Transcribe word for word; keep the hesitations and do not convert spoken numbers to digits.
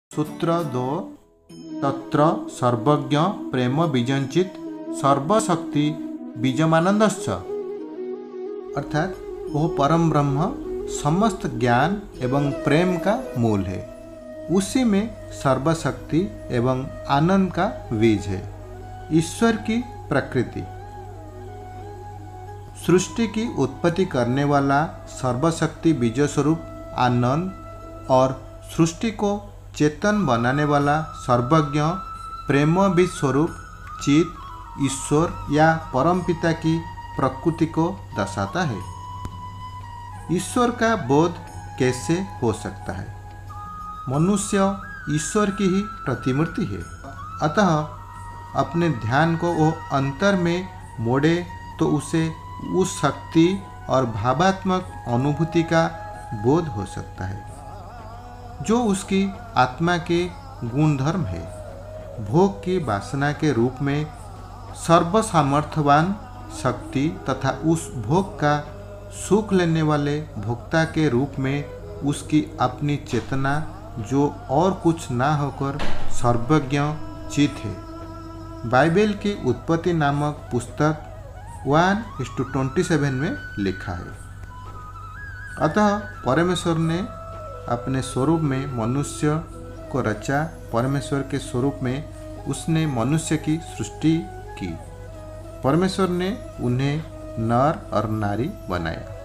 सूत्र दो, तत्र सर्वज्ञ प्रेम बीजंचित सर्वशक्ति बीजमानंदश्च, अर्थात वो परम ब्रह्म समस्त ज्ञान एवं प्रेम का मूल है। उसी में सर्वशक्ति एवं आनंद का बीज है। ईश्वर की प्रकृति सृष्टि की उत्पत्ति करने वाला सर्वशक्ति बीज स्वरूप आनंद और सृष्टि को चेतन बनाने वाला सर्वज्ञ प्रेम बीज स्वरूप चित ईश्वर या परमपिता की प्रकृति को दर्शाता है। ईश्वर का बोध कैसे हो सकता है? मनुष्य ईश्वर की ही प्रतिमूर्ति है। अतः अपने ध्यान को वो अंतर में मोड़े तो उसे उस शक्ति और भावात्मक अनुभूति का बोध हो सकता है जो उसकी आत्मा के गुणधर्म है। भोग की वासना के रूप में सर्वसामर्थ्यवान शक्ति तथा उस भोग का सुख लेने वाले भोक्ता के रूप में उसकी अपनी चेतना जो और कुछ ना होकर सर्वज्ञ चित है। बाइबल की उत्पत्ति नामक पुस्तक वन इस टू ट्वेंटी सेवन में लिखा है। अतः परमेश्वर ने अपने स्वरूप में मनुष्य को रचा। परमेश्वर के स्वरूप में उसने मनुष्य की सृष्टि की। परमेश्वर ने उन्हें नर और नारी बनाया।